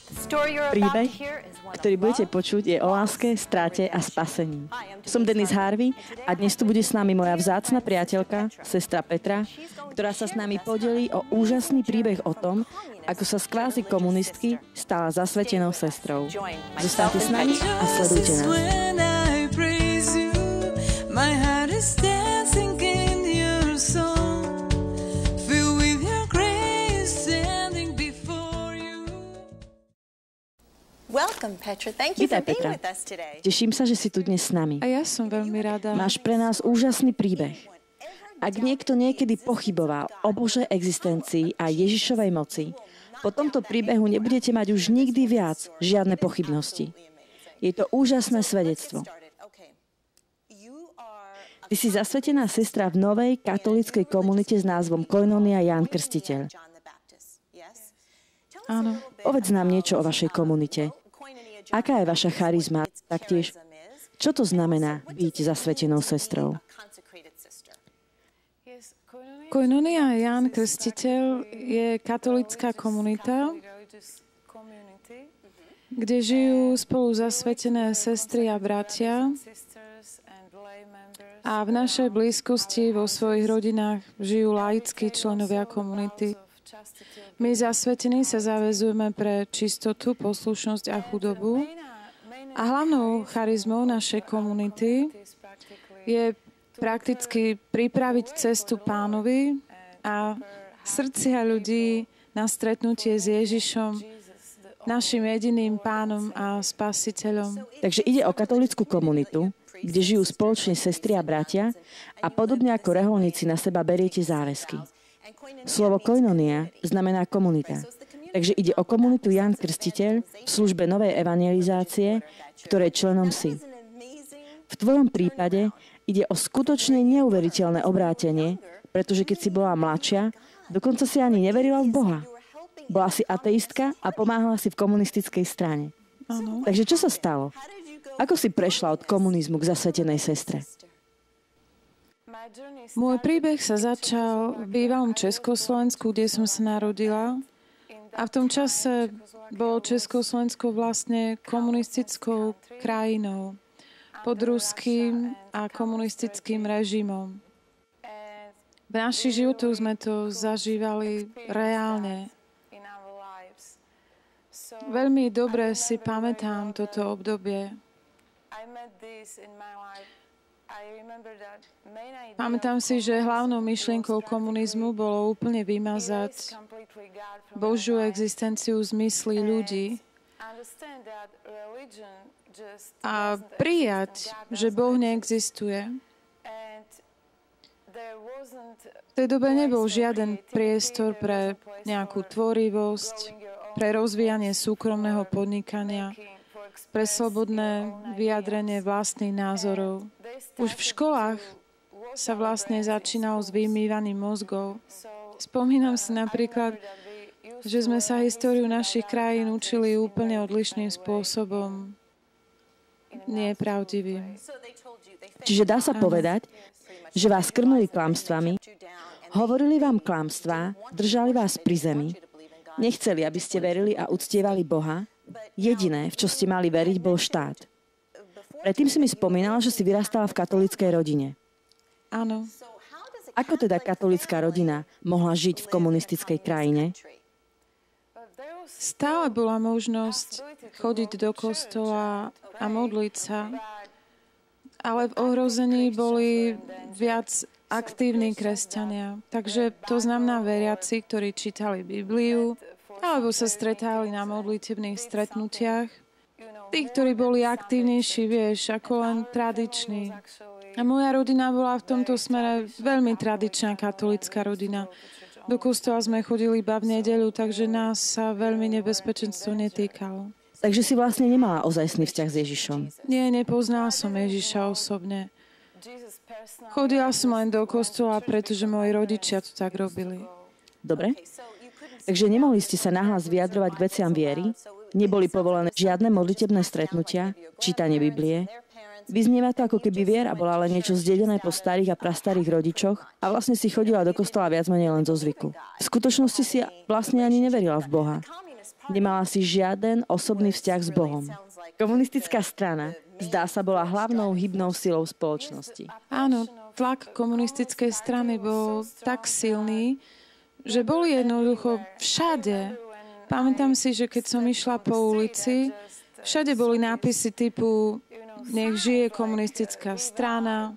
Príbeh, ktorý budete počuť, je o láske, stráte a spasení. Som Dennis Harvey a dnes tu bude s nami moja vzácna priateľka, sestra Petra, ktorá sa s nami podelí o úžasný príbeh o tom, ako sa z kvázi komunistky stala zasvetenou sestrou. Zostaňte s nami a sledujte nás. Vítaj, Petra. Teším sa, že si tu dnes s nami. A ja som veľmi rada. Máš pre nás úžasný príbeh. Ak niekto niekedy pochyboval o Božej existencii a Ježišovej moci, po tomto príbehu nebudete mať už nikdy viac žiadne pochybnosti. Je to úžasné svedectvo. Ty si zasvetená sestra v novej katolíckej komunite s názvom Koinonia Ján Krstiteľ. Áno. Povedz nám niečo o vašej komunite. Aká je vaša charizma? Taktiež, čo to znamená byť zasvetenou sestrou? Koinonia Ján Krstiteľ je katolická komunita, kde žijú spolu zasvetené sestry a bratia a v našej blízkosti vo svojich rodinách žijú laickí členovia komunity. My zasvetení sa zaväzujeme pre čistotu, poslušnosť a chudobu. A hlavnou charizmou našej komunity je prakticky pripraviť cestu Pánovi a srdcia ľudí na stretnutie s Ježišom, našim jediným Pánom a Spasiteľom. Takže ide o katolícku komunitu, kde žijú spoločne sestry a bratia a podobne ako reholníci na seba beriete záväzky. Slovo koinonia znamená komunita. Takže ide o komunitu Ján Krstiteľ v službe novej evangelizácie, ktorej členom si. V tvojom prípade ide o skutočne neuveriteľné obrátenie, pretože keď si bola mladšia, dokonca si ani neverila v Boha. Bola si ateistka a pomáhala si v komunistickej strane. Áno. Takže čo sa stalo? Ako si prešla od komunizmu k zasvetenej sestre? Môj príbeh sa začal v bývalom Československu, kde som sa narodila. A v tom čase bolo Československo vlastne komunistickou krajinou pod ruským a komunistickým režimom. V našich životoch sme to zažívali reálne. Veľmi dobre si pamätám toto obdobie. Pamätám si, že hlavnou myšlienkou komunizmu bolo úplne vymazať Božiu existenciu z myslí ľudí a prijať, že Boh neexistuje. V tej dobe nebol žiaden priestor pre nejakú tvorivosť, pre rozvíjanie súkromného podnikania, pre slobodné vyjadrenie vlastných názorov. Už v školách sa vlastne začínalo s vymývaním mozgov. Spomínam si napríklad, že sme sa históriu našich krajín učili úplne odlišným spôsobom. Nie pravdivým. Čiže dá sa povedať, že vás krmili klamstvami, hovorili vám klamstvá, držali vás pri zemi, nechceli, aby ste verili a uctievali Boha. Jediné, v čo ste mali veriť, bol štát. Predtým si mi spomínala, že si vyrastala v katolíckej rodine. Áno. Ako teda katolícka rodina mohla žiť v komunistickej krajine? Stále bola možnosť chodiť do kostola a modliť sa, ale v ohrození boli viac aktívni kresťania. Takže to znamená veriaci, ktorí čítali Bibliu, alebo sa stretali na modlitebných stretnutiach. Tí, ktorí boli aktívnejší, vieš, ako len tradiční. A moja rodina bola v tomto smere veľmi tradičná katolická rodina. Do kostola sme chodili iba v nedeľu, takže nás sa veľmi nebezpečenstvo netýkalo. Takže si vlastne nemala ozajstný vzťah s Ježišom. Nie, nepoznala som Ježiša osobne. Chodila som len do kostola, pretože moji rodičia to tak robili. Dobre? Takže nemohli ste sa nahlas vyjadrovať k veciam viery, neboli povolené žiadne modlitebné stretnutia, čítanie Biblie. Vyznieva to, ako keby viera bola len niečo zdedené po starých a prastarých rodičoch a vlastne si chodila do kostola viac menej len zo zvyku. V skutočnosti si vlastne ani neverila v Boha. Nemala si žiaden osobný vzťah s Bohom. Komunistická strana, zdá sa, bola hlavnou hybnou silou spoločnosti. Áno, tlak komunistickej strany bol tak silný, že boli jednoducho všade. Pamätám si, že keď som išla po ulici, všade boli nápisy typu nech žije komunistická strana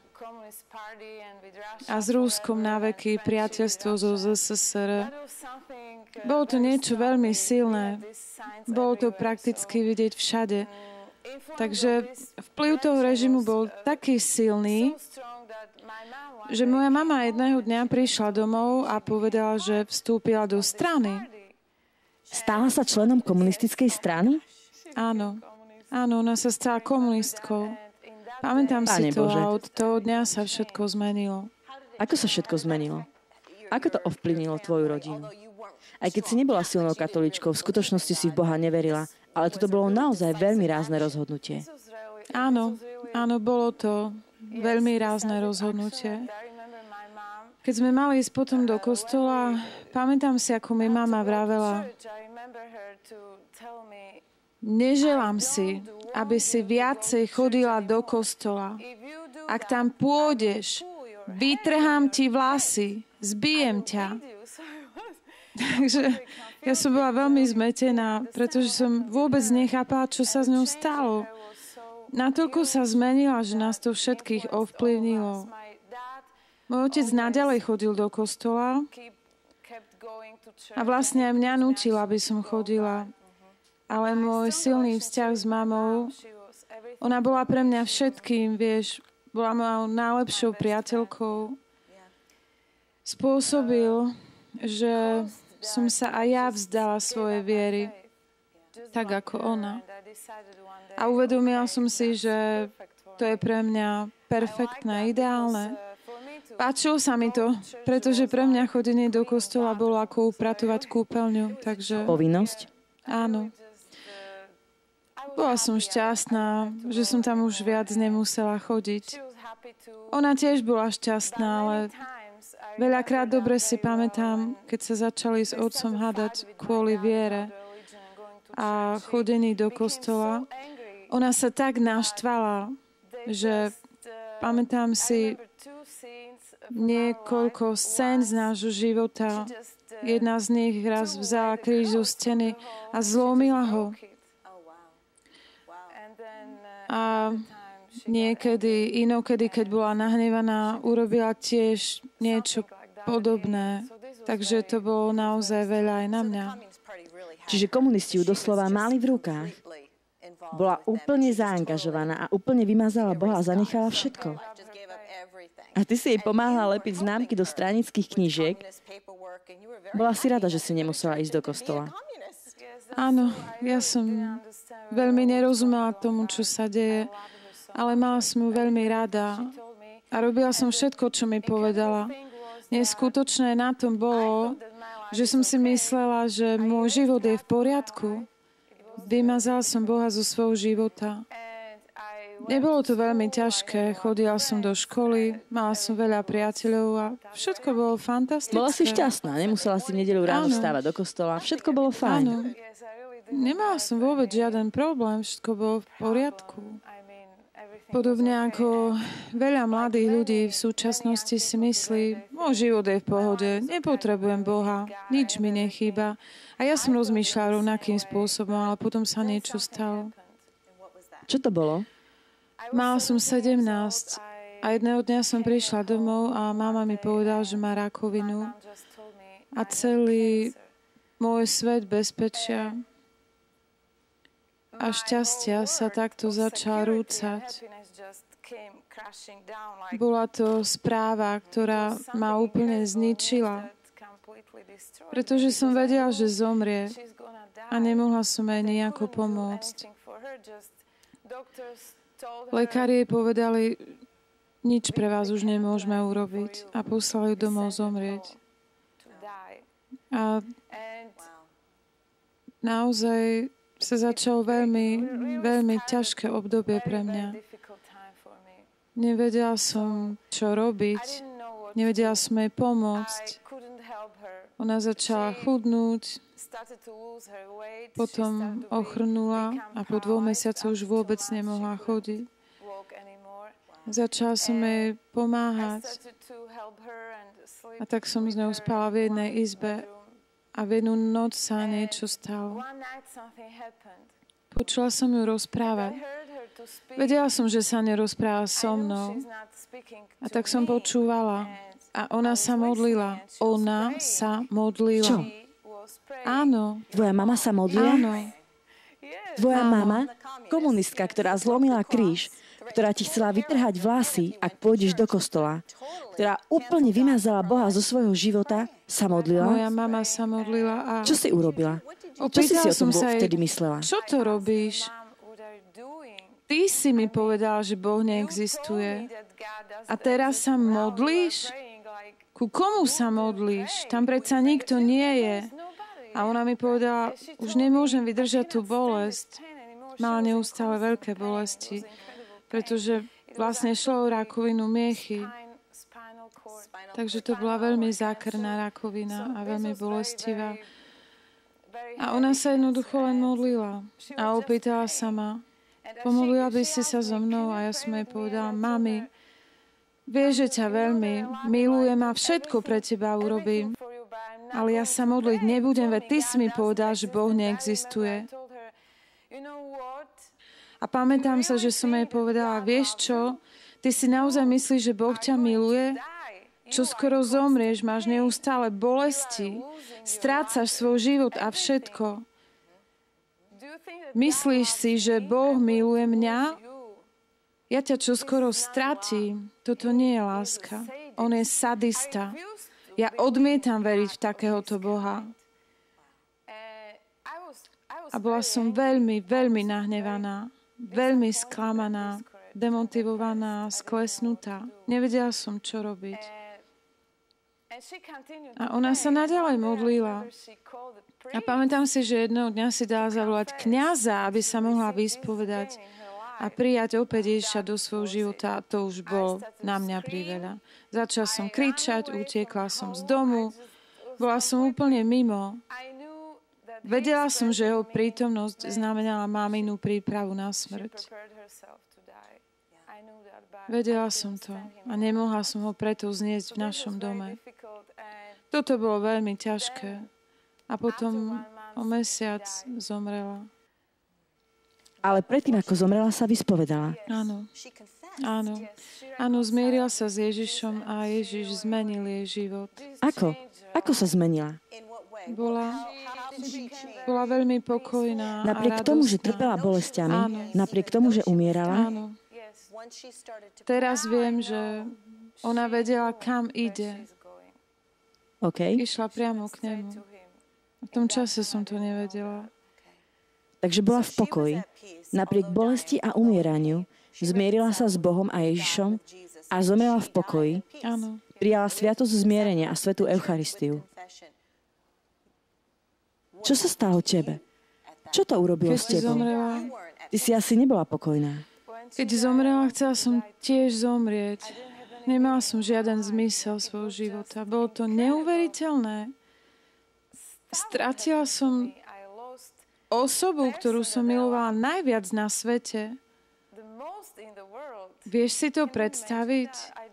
a s Ruskom na veky priateľstvo zo ZSSR. Bolo to niečo veľmi silné. Bolo to prakticky vidieť všade. Takže vplyv toho režimu bol taký silný, že moja mama jedného dňa prišla domov a povedala, že vstúpila do strany. Stala sa členom komunistickej strany? Áno. Áno, ona sa stala komunistkou. Pamätám si to a od toho dňa sa všetko zmenilo. Ako sa všetko zmenilo? Ako to ovplyvnilo tvoju rodinu? Aj keď si nebola silnou katolíčkou, v skutočnosti si v Boha neverila, ale toto bolo naozaj veľmi rázne rozhodnutie. Áno, bolo to veľmi rázne rozhodnutie. Keď sme mali ísť potom do kostola, pamätám si, ako mi mama vravela: neželám si, aby si viacej chodila do kostola. Ak tam pôjdeš, vytrhám ti vlasy, zbijem ťa. Takže ja som bola veľmi zmetená, pretože som vôbec nechápala, čo sa s ňou stalo. Natoľko sa zmenila, že nás to všetkých ovplyvnilo. Môj otec naďalej chodil do kostola a vlastne aj mňa nútil, aby som chodila. Ale môj silný vzťah s mamou, ona bola pre mňa všetkým, vieš, bola mojou najlepšou priateľkou. Spôsobil, že som sa aj ja vzdala svojej viery, tak ako ona. A uvedomila som si, že to je pre mňa perfektné, ideálne. Páčilo sa mi to, pretože pre mňa chodenie do kostola bolo ako upratovať kúpeľňu, takže... Povinnosť? Áno. Bola som šťastná, že som tam už viac nemusela chodiť. Ona tiež bola šťastná, ale veľakrát dobre si pamätám, keď sa začali s otcom hádať kvôli viere a chodení do kostola. Ona sa tak naštvala, že pamätám si niekoľko scén z nášho života. Jedna z nich raz vzala kríž zo steny a zlomila ho. A inokedy, keď bola nahnevaná, urobila tiež niečo podobné. Takže to bolo naozaj veľa aj na mňa. Čiže komunisti ju doslova mali v rukách. Bola úplne zaangažovaná a úplne vymazala Boha a zanechala všetko. A ty si jej pomáhala lepiť známky do stranických knížiek. Bola si rada, že si nemusela ísť do kostola. Áno, ja som veľmi nerozumela tomu, čo sa deje, ale mala som ju veľmi rada a robila som všetko, čo mi povedala. Neskutočné na tom bolo, že som si myslela, že môj život je v poriadku. Vymazala som Boha zo svojho života. Nebolo to veľmi ťažké, chodila som do školy, mala som veľa priateľov a všetko bolo fantastické. Bola si šťastná, nemusela si v nedeľu ráno vstávať do kostola, všetko bolo fajn. Áno. Nemala som vôbec žiaden problém, všetko bolo v poriadku. Podobne ako veľa mladých ľudí v súčasnosti si myslí, môj život je v pohode, nepotrebujem Boha, nič mi nechýba. A ja som rozmýšľala rovnakým spôsobom, ale potom sa niečo stalo. Čo to bolo? Mala som 17 a jedného dňa som prišla domov a mama mi povedala, že má rakovinu a celý môj svet bezpečia a šťastia sa takto začal rúcať. Bola to správa, ktorá ma úplne zničila, pretože som vedela, že zomrie a nemohla som jej nejako pomôcť. Lekári jej povedali, nič pre vás už nemôžeme urobiť a poslali ju domov zomrieť. A naozaj sa začalo veľmi ťažké obdobie pre mňa. Nevedela som, čo robiť. Nevedela som jej pomôcť. Ona začala chudnúť, Potom ochrnula a po 2 mesiacoch už vôbec nemohla chodiť. Začala som jej pomáhať. A tak som s ňou spala v jednej izbe a v jednu noc sa niečo stalo. Počula som ju rozprávať. Vedela som, že sa nerozpráva so mnou. A tak som počúvala. A ona sa modlila. Ona sa modlila. Čo? Áno. Tvoja mama sa modlila? Áno. Tvoja mama, komunistka, ktorá zlomila kríž, ktorá ti chcela vytrhať vlasy, ak pôjdeš do kostola, ktorá úplne vymazala Boha zo svojho života, sa modlila? Moja mama sa modlila a... Čo si urobila? Čo si o tom vtedy myslela? Čo to robíš? Ty si mi povedal, že Boh neexistuje. A teraz sa modlíš? Ku komu sa modlíš? Tam predsa nikto nie je. A ona mi povedala, už nemôžem vydržať tú bolesť. Mala neustále veľké bolesti, pretože vlastne šlo o rakovinu miechy. Takže to bola veľmi zákerná rakovina a veľmi bolestivá. A ona sa jednoducho len modlila a opýtala sa ma, pomodlila by si sa so mnou? A ja som jej povedala, mami, vieš, že ťa veľmi milujem a všetko pre teba urobím, ale ja sa modliť nebudem, veď ty si mi povedal, že Boh neexistuje. A pamätám sa, že som jej povedala, vieš čo, ty si naozaj myslíš, že Boh ťa miluje? Čo skoro zomrieš, máš neustále bolesti, strácaš svoj život a všetko. Myslíš si, že Boh miluje mňa? Ja ťa čoskoro stratím. Toto nie je láska. On je sadista. Ja odmietam veriť v takéhoto Boha. A bola som veľmi, veľmi nahnevaná, veľmi sklamaná, demotivovaná, sklesnutá. Nevedela som, čo robiť. A ona sa naďalej modlila. A pamätám si, že jedného dňa si dala zavolať kňaza, aby sa mohla vyspovedať a prijať opäť Ježiša do svojho života. A to už bol na mňa priveľa. Začala som kričať, utiekla som z domu. Bola som úplne mimo. Vedela som, že jeho prítomnosť znamenala maminu prípravu na smrť. Vedela som to a nemohla som ho preto zniesť v našom dome. Toto bolo veľmi ťažké. A potom o mesiac zomrela. Ale predtým, ako zomrela, sa vyspovedala. Áno. Áno. Áno, zmierila sa s Ježišom a Ježiš zmenil jej život. Ako? Ako sa zmenila? Bola veľmi pokojná. Napriek tomu, že trpela bolestiami, napriek tomu, že umierala, áno. Teraz viem, že ona vedela, kam ide. Okay. Išla priamo k nemu. V tom čase som to nevedela. Takže bola v pokoji. Napriek bolesti a umieraniu zmierila sa s Bohom a Ježišom a zomrela v pokoji. Áno. Prijala sviatosť zmierenia a svätú Eucharistiu. Čo sa stalo tebe? Čo to urobilo s tebou? Zomrela, Ty si asi nebola pokojná. keď zomrela, chcela som tiež zomrieť. Nemala som žiaden zmysel svojho života. Bolo to neuveriteľné. Stratila som osobu, ktorú som milovala najviac na svete. Vieš si to predstaviť?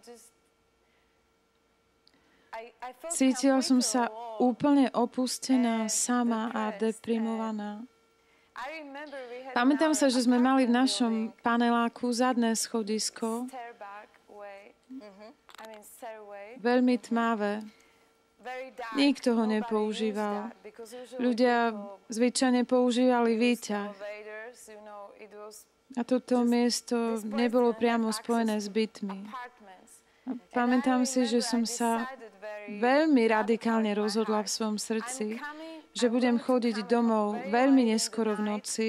Cítila som sa úplne opustená, sama a deprimovaná. Pamätám sa, že sme mali v našom paneláku zadné schodisko, veľmi tmavé. Nikto ho nepoužíval. Ľudia zvyčajne používali výťah. A toto miesto nebolo priamo spojené s bytmi. A pamätám si, že som sa veľmi radikálne rozhodla v svojom srdci, že budem chodiť domov veľmi neskoro v noci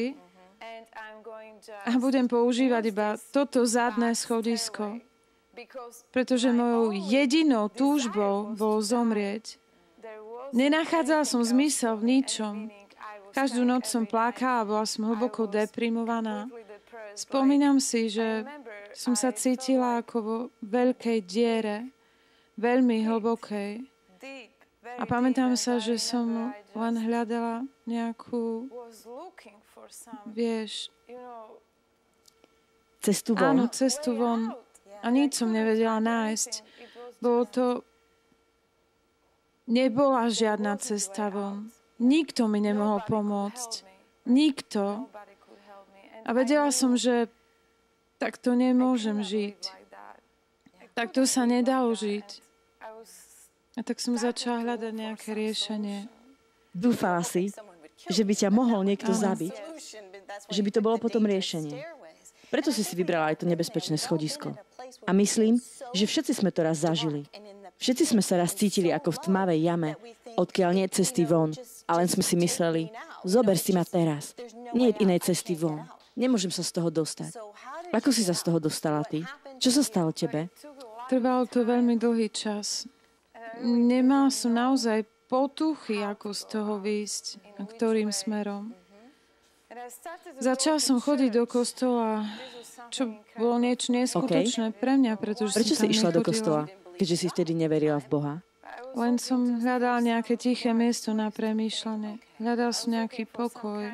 a budem používať iba toto zadné schodisko. Pretože mojou jedinou túžbou bolo zomrieť. Nenachádzala som zmysel v ničom. Každú noc som plakala a bola som hlboko deprimovaná. Spomínam si, že som sa cítila ako vo veľkej diere, veľmi hlbokej. A pamätám sa, že som len hľadala nejakú, vieš, cestu von. áno, cestu von. A nič som nevedela nájsť. Nebola žiadna cesta von. Nikto mi nemohol pomôcť. Nikto. A vedela som, že takto nemôžem žiť. Takto sa nedalo žiť. A tak som začala hľadať nejaké riešenie. Dúfala si, že by ťa mohol niekto zabiť, že by to bolo potom riešenie. Preto si vybrala aj to nebezpečné schodisko. A myslím, že všetci sme to raz zažili. Všetci sme sa raz cítili ako v tmavej jame, odkiaľ nie je cesty von. A len sme si mysleli, zober si ma teraz. Nie je inej cesty von. Nemôžem sa z toho dostať. Ako si sa z toho dostala ty? Čo sa stalo tebe? Trvalo to veľmi dlhý čas. Nemala som naozaj potuchy, ako z toho výjsť a ktorým smerom. Začala som chodiť do kostola, čo bolo niečo neskutočné pre mňa, pretože Prečo som tam si išla do nechodila. kostola, keďže si vtedy neverila v Boha? Len som hľadala nejaké tiché miesto na premýšľanie. Hľadala som nejaký pokoj.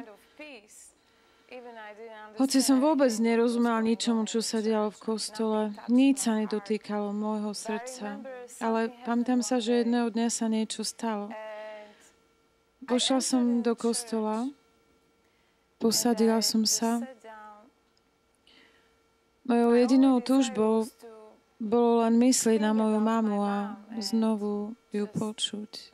Hoci som vôbec nerozumela ničomu, čo sa dialo v kostole, nič sa nedotýkalo môjho srdca. Ale pamätám sa, že jedného dňa sa niečo stalo. Pošla som do kostola, posadila som sa. Mojou jedinou túžbou bolo len myslieť na moju mamu a znovu ju počuť.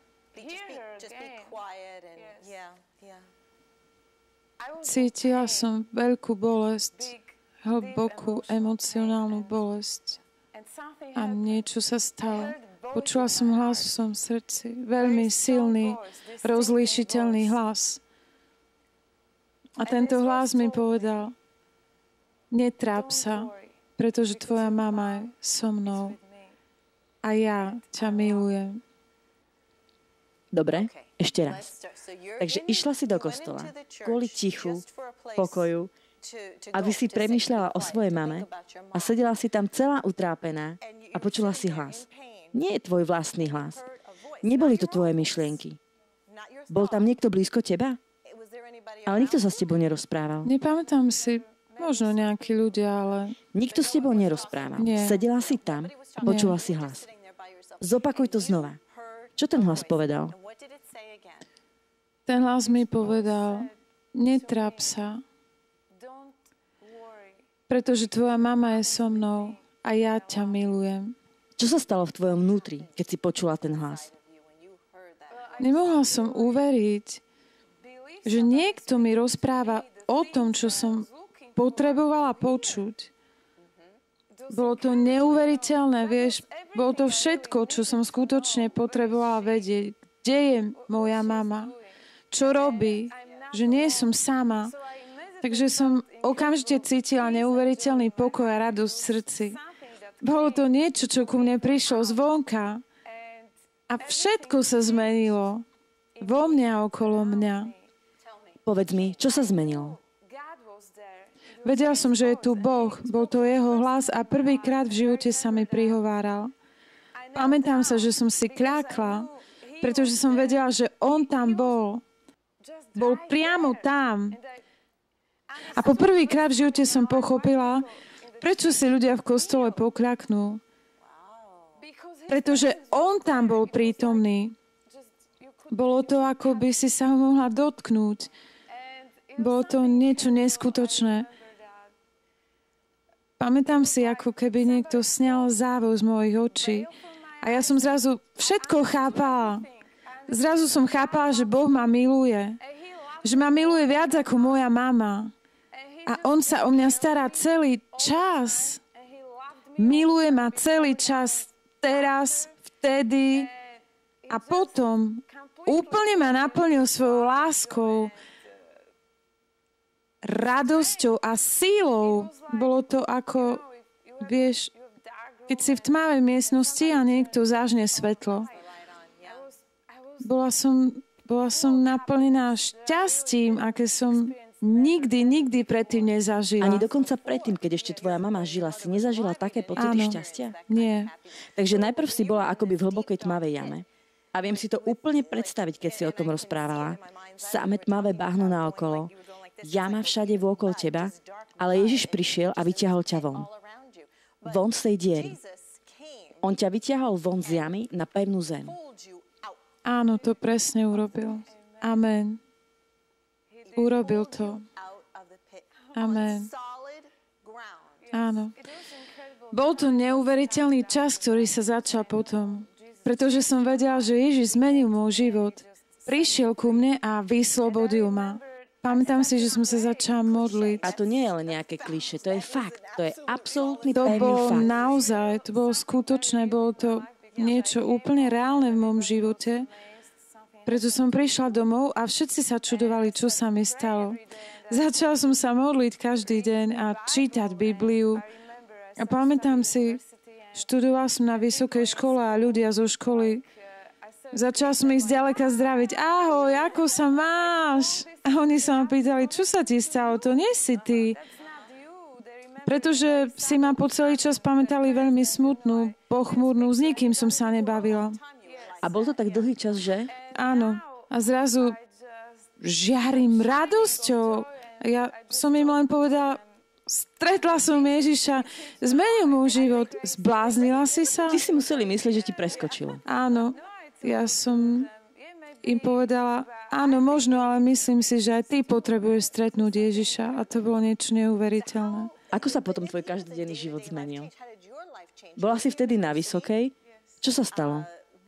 Cítila som veľkú bolesť, hlbokú emocionálnu bolesť. A niečo sa stalo. Počula som hlas v svojom srdci. Veľmi silný, rozlíšiteľný hlas. A tento hlas mi povedal, netráp sa, pretože tvoja mama je so mnou. A ja ťa milujem. Dobre, ešte raz. Takže išla si do kostola kvôli tichu, pokoju, aby si premýšľala o svojej mame a sedela si tam celá utrápená a počula si hlas. Nie je tvoj vlastný hlas. Neboli to tvoje myšlienky. Bol tam niekto blízko teba? Ale nikto sa s tebou nerozprával. Nepamätám si, možno nejakí ľudia, ale... Nikto s tebou nerozprával. Nie. Sedela si tam a počula si hlas. Zopakuj to znova. Čo ten hlas povedal? Ten hlas mi povedal, netráp sa, pretože tvoja mama je so mnou a ja ťa milujem. Čo sa stalo v tvojom vnútri, keď si počula ten hlas? Nemohla som uveriť, že niekto mi rozpráva o tom, čo som potrebovala počuť. Bolo to neuveriteľné, vieš, bolo to všetko, čo som skutočne potrebovala vedieť. Kde je moja mama? Čo robí? Že nie som sama. Takže som okamžite cítila neuveriteľný pokoj a radosť v srdci. Bolo to niečo, čo ku mne prišlo zvonka. A všetko sa zmenilo. Vo mne a okolo mňa. Povedz mi, čo sa zmenilo? Vedela som, že je tu Boh. Bol to jeho hlas a prvýkrát v živote sa mi prihováral. Pamätám sa, že som si kľakla, pretože som vedela, že on tam bol. Bol priamo tam. A po prvýkrát v živote som pochopila, prečo si ľudia v kostole pokľaknú. Pretože on tam bol prítomný. Bolo to, ako by si sa ho mohla dotknúť. Bolo to niečo neskutočné. Pamätám si, ako keby niekto sňal závev z mojich očí. A ja som zrazu všetko chápala. Zrazu som chápala, že Boh ma miluje. Že ma miluje viac ako moja mama. A on sa o mňa stará celý čas. Miluje ma celý čas. Teraz, vtedy a potom. Úplne ma naplnil svojou láskou, radosťou a sílou. Bolo to ako, vieš, keď si v tmavej miestnosti a niekto zážne svetlo. Bola som naplnená šťastím, aké som nikdy predtým nezažila. Ani dokonca predtým, keď ešte tvoja mama žila, si nezažila také pocity šťastia? Nie. Takže najprv si bola akoby v hlbokej tmavej jame. A viem si to úplne predstaviť, keď si o tom rozprávala. Samé tmavé bahno naokolo, jama všade vôkol teba, ale Ježiš prišiel a vyťahol ťa von. Von z tej diery. On ťa vyťahol von z jamy na pevnú zem. Áno, to presne urobil. Amen. Urobil to. Amen. Áno. Bol to neuveriteľný čas, ktorý sa začal potom. Pretože som vedela, že Ježiš zmenil môj život. Prišiel ku mne a vyslobodil ma. Pamätám si, že som sa začala modliť. A to nie je len nejaké klišé, to je fakt. To je absolútny To pevný bolo fakt. naozaj, to bolo skutočné, bolo to niečo úplne reálne v môjom živote. Preto som prišla domov a všetci sa čudovali, čo sa mi stalo. Začala som sa modliť každý deň a čítať Bibliu. A pamätám si, študovala som na vysokej škole a ľudia zo školy. Začala som ich zďaleka zdraviť. Ahoj, ako sa máš? A oni sa ma pýtali, čo sa ti stalo? To nie si ty. Pretože si ma po celý čas pamätali veľmi smutnú, pochmúrnu, s nikým som sa nebavila. A bol to tak dlhý čas, že? Áno. A zrazu žiarím radosťou. Ja som im len povedala, stretla som Ježiša, zmenil môj život. Zbláznila si sa? Ty si museli myslieť, že ti preskočilo. Áno. Ja som im povedala, áno, možno, ale myslím si, že aj ty potrebuješ stretnúť Ježiša. A to bolo niečo neuveriteľné. Ako sa potom tvoj každodenný život zmenil? Bola si vtedy na vysokej? Čo sa stalo?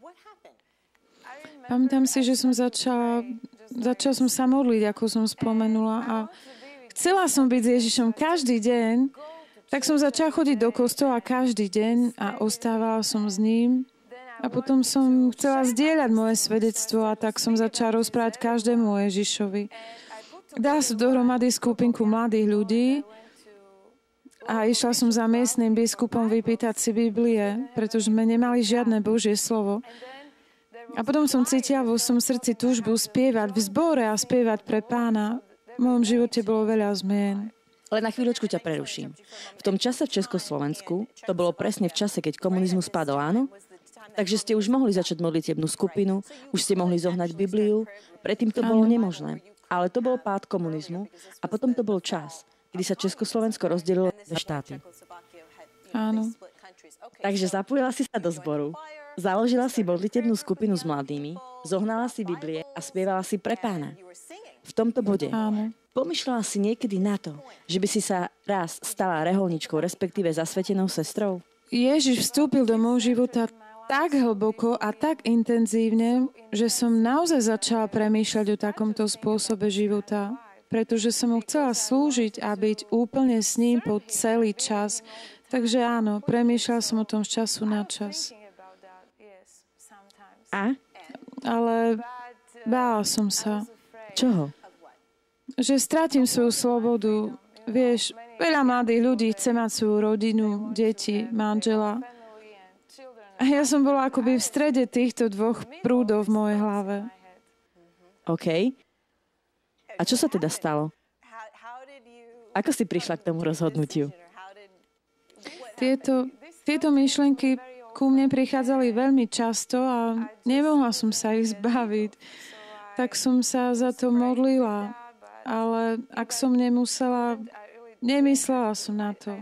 Pamätám si, že som začala som sa modliť, ako som spomenula. A chcela som byť s Ježišom každý deň, tak som začala chodiť do kostola každý deň a ostávala som s ním. A potom som chcela zdieľať moje svedectvo a tak som začala rozprávať každému o Ježišovi. Dala som dohromady skupinku mladých ľudí a išla som za miestnym biskupom vypýtať si Biblie, pretože sme nemali žiadne Božie slovo. A potom som cítila vo svojom srdci túžbu spievať v zbore a spievať pre Pána. V mojom živote bolo veľa zmien. Len na chvíľočku ťa preruším. V tom čase v Československu, to bolo presne v čase, keď komunizmus padol, áno? Takže ste už mohli začať modlitebnú skupinu, už ste mohli zohnať Bibliu, predtým to bolo nemožné. Ale to bol pád komunizmu a potom to bol čas, kedy sa Československo rozdelilo na štáty. Áno. Takže zapojila si sa do zboru, založila si modlitebnú skupinu s mladými, zohnala si Biblie a spievala si pre Pána. V tomto bode. Áno. Pomýšľala si niekedy na to, že by si sa raz stala reholničkou, respektíve zasvetenou sestrou? Ježiš vstúpil do môjho života tak hlboko a tak intenzívne, že som naozaj začala premýšľať o takomto spôsobe života, pretože som mu chcela slúžiť a byť úplne s ním po celý čas. Takže áno, premýšľala som o tom z času na čas. A? Ale bála som sa, Čoho? že stratím svoju slobodu. Vieš, veľa mladých ľudí chce mať svoju rodinu, deti, manžela. A ja som bola akoby v strede týchto dvoch prúdov v mojej hlave. OK. A čo sa teda stalo? Ako si prišla k tomu rozhodnutiu? Tieto myšlienky ku mne prichádzali veľmi často a nemohla som sa ich zbaviť. Tak som sa za to modlila. Ale ak som nemusela, nemyslela som na to.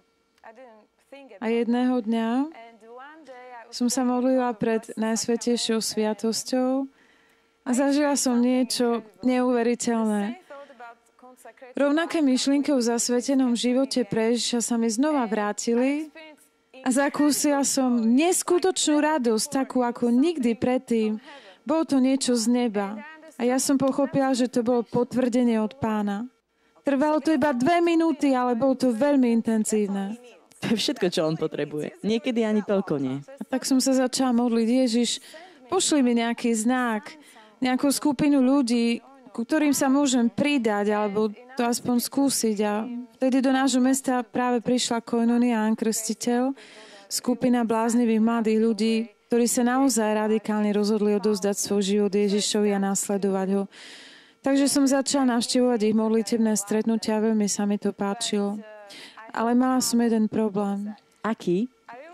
A jedného dňa som sa modlila pred Najsvätejšou sviatosťou a zažila som niečo neuveriteľné. Rovnaké myšlienky o zasvetenom živote pre Ježiša sa mi znova vrátili a zakúsila som neskutočnú radosť, takú ako nikdy predtým. Bolo to niečo z neba a ja som pochopila, že to bolo potvrdenie od Pána. Trvalo to iba 2 minúty, ale bolo to veľmi intenzívne. To je všetko, čo on potrebuje. Niekedy ani toľko nie. A tak som sa začala modliť. Ježiš, pošli mi nejaký znak, nejakú skupinu ľudí, ku ktorým sa môžem pridať, alebo to aspoň skúsiť. A vtedy do nášho mesta práve prišla Koinonia Ján Krstiteľ, skupina bláznivých mladých ľudí, ktorí sa naozaj radikálne rozhodli odovzdať svoj život Ježišovi a nasledovať ho. Takže som začala navštevovať ich modlitebné stretnutia a veľmi sa mi to páčilo. Ale mala som jeden problém. Aký?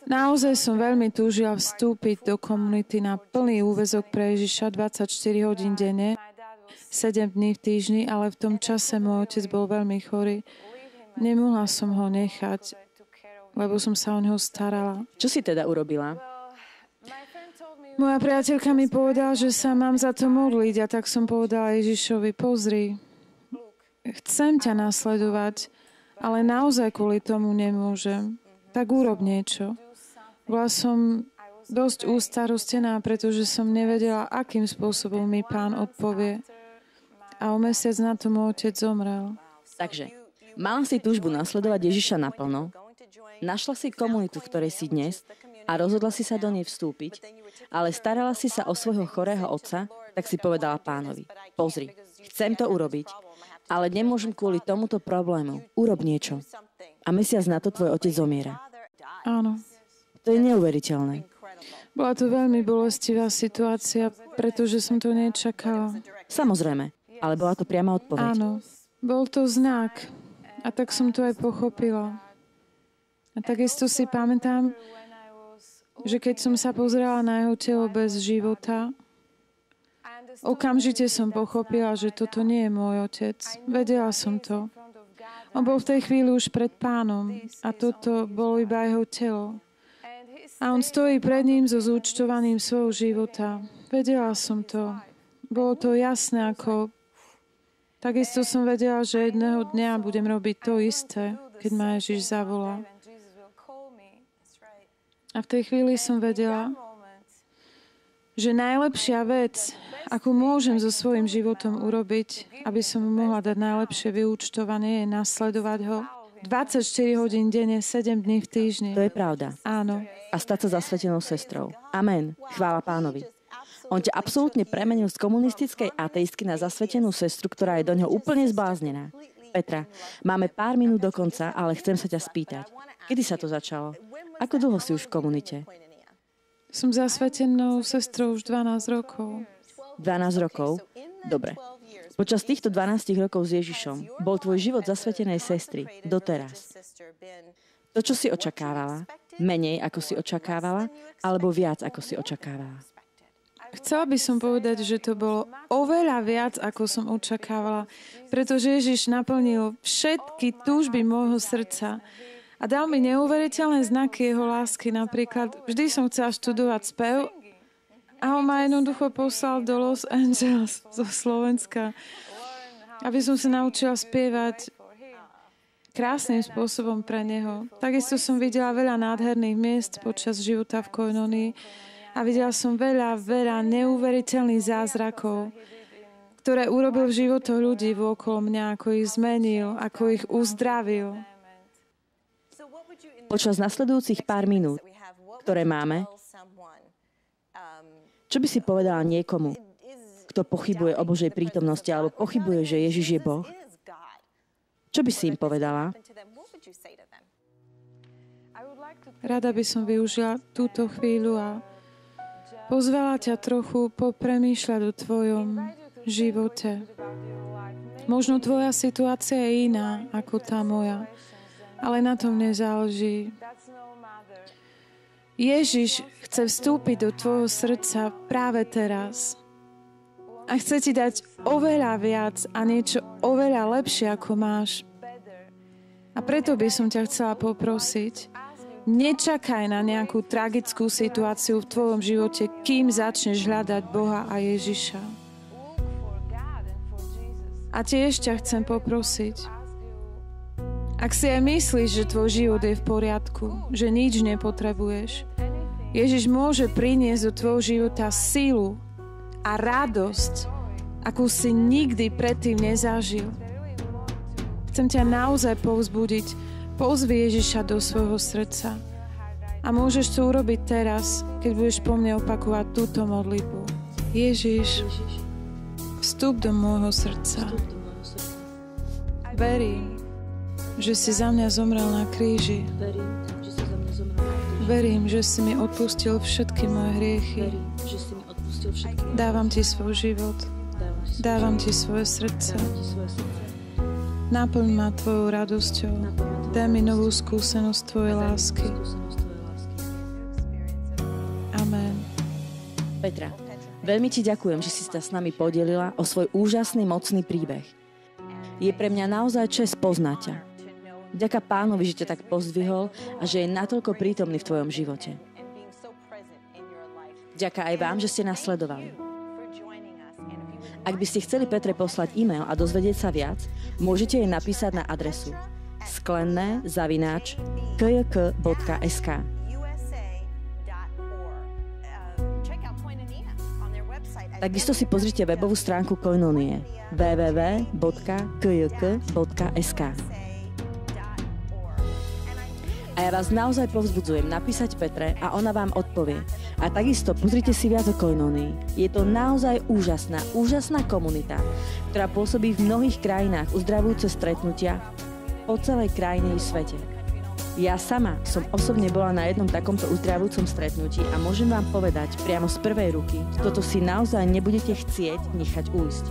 Naozaj som veľmi túžila vstúpiť do komunity na plný úväzok pre Ježiša 24 hodín denne, 7 dní v týždni, ale v tom čase môj otec bol veľmi chorý. Nemohla som ho nechať, lebo som sa o neho starala. Čo si teda urobila? Moja priateľka mi povedala, že sa mám za to modliť, a tak som povedala Ježišovi: pozri, chcem ťa nasledovať, ale naozaj kvôli tomu nemôžem. Tak urob niečo. Bola som dosť ústarostená, pretože som nevedela, akým spôsobom mi Pán odpovie. A o mesiac na to môj otec zomrel. Takže, mala si túžbu nasledovať Ježiša naplno, našla si komunitu, v ktorej si dnes, a rozhodla si sa do nej vstúpiť, ale starala si sa o svojho chorého otca, tak si povedala Pánovi: pozri, chcem to urobiť, ale nemôžem kvôli tomuto problému. Urob niečo. A mesiac na to tvoj otec zomiera. Áno. To je neuveriteľné. Bola to veľmi bolestivá situácia, pretože som to nečakala. Samozrejme, ale bola to priama odpoveď. Áno, bol to znak. A tak som to aj pochopila. A takisto si pamätám, že keď som sa pozrela na jeho telo bez života, okamžite som pochopila, že toto nie je môj otec. Vedela som to. On bol v tej chvíli už pred Pánom a toto bolo iba jeho telo. A on stojí pred ním so zúčtovaním svojho života. Vedela som to. Bolo to jasné ako... Takisto som vedela, že jedného dňa budem robiť to isté, keď ma Ježiš zavolá. A v tej chvíli som vedela, že najlepšia vec, akú môžem so svojím životom urobiť, aby som mu mohla dať najlepšie vyúčtovanie, je nasledovať ho 24 hodín denne, 7 dní v týždni. To je pravda. Áno. A stať sa zasvetenou sestrou. Amen. Chvála Pánovi. On ťa absolútne premenil z komunistickej ateistky na zasvetenú sestru, ktorá je do ňoho úplne zbláznená. Petra, máme pár minút do konca, ale chcem sa ťa spýtať. Kedy sa to začalo? Ako dlho si už v komunite? Som zasvetenou sestrou už 12 rokov. 12 rokov? Dobre. Počas týchto 12 rokov s Ježišom bol tvoj život zasvetenej sestry doteraz. To, čo si očakávala, menej ako si očakávala, alebo viac ako si očakávala? Chcela by som povedať, že to bolo oveľa viac, ako som očakávala, pretože Ježiš naplnil všetky túžby môjho srdca a dal mi neuveriteľné znaky jeho lásky. Napríklad, vždy som chcela študovať spev a on ma jednoducho poslal do Los Angeles zo Slovenska, aby som sa naučila spievať krásnym spôsobom pre neho. Takisto som videla veľa nádherných miest počas života v Koinonii a videla som veľa neuveriteľných zázrakov, ktoré urobil v životoch ľudí okolo mňa, ako ich zmenil, ako ich uzdravil. Počas nasledujúcich pár minút, ktoré máme, čo by si povedala niekomu, kto pochybuje o Božej prítomnosti alebo pochybuje, že Ježiš je Boh? Čo by si im povedala? Rada by som využila túto chvíľu a pozvala ťa trochu popremýšľať o tvojom živote. Možno tvoja situácia je iná ako tá moja, ale na tom nezáleží. Ježiš chce vstúpiť do tvojho srdca práve teraz. A chce ti dať oveľa viac a niečo oveľa lepšie, ako máš. A preto by som ťa chcela poprosiť, nečakaj na nejakú tragickú situáciu v tvojom živote, kým začneš hľadať Boha a Ježiša. A tiež ťa chcem poprosiť, ak si aj myslíš, že tvoj život je v poriadku, že nič nepotrebuješ, Ježiš môže priniesť do tvojho života sílu a radosť, akú si nikdy predtým nezažil. Chcem ťa naozaj povzbudiť. Pozvi Ježiša do svojho srdca. A môžeš to urobiť teraz, keď budeš po mne opakovať túto modlitbu. Ježiš, vstup do môjho srdca. Verím, že si za mňa zomrel na kríži. Verím, že si mi odpustil všetky moje hriechy. Dávam ti svoj život. Dávam ti svoje srdce. Naplň ma tvojou radosťou. Daj mi novú skúsenosť tvojej lásky. Petra, veľmi ti ďakujem, že si sa s nami podelila o svoj úžasný, mocný príbeh. Je pre mňa naozaj čest poznať ťa. Vďaka Pánovi, že ťa tak pozdvihol a že je natoľko prítomný v tvojom živote. Vďaka aj vám, že ste nás sledovali. Ak by ste chceli Petre poslať e-mail a dozvedieť sa viac, môžete jej napísať na adresu sklenné@kyk.sk. Takisto si pozrite webovú stránku Koinonie www.kyk.sk. A ja vás naozaj povzbudzujem napísať Petre a ona vám odpovie. A takisto pozrite si viac o Koinonii. Je to naozaj úžasná komunita, ktorá pôsobí v mnohých krajinách uzdravujúce stretnutia po celej krajine i svete. Ja sama som osobne bola na jednom takomto uzdravujúcom stretnutí a môžem vám povedať priamo z prvej ruky, toto si naozaj nebudete chcieť nechať ujsť.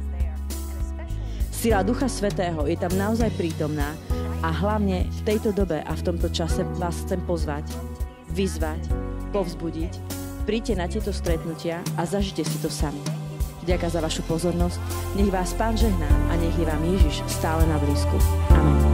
Sila Ducha Svätého je tam naozaj prítomná a hlavne v tejto dobe a v tomto čase vás chcem pozvať, vyzvať, povzbudiť, príďte na tieto stretnutia a zažite si to sami. Ďakujem za vašu pozornosť, nech vás Pán žehná a nech je vám Ježiš stále na blízku. Amen.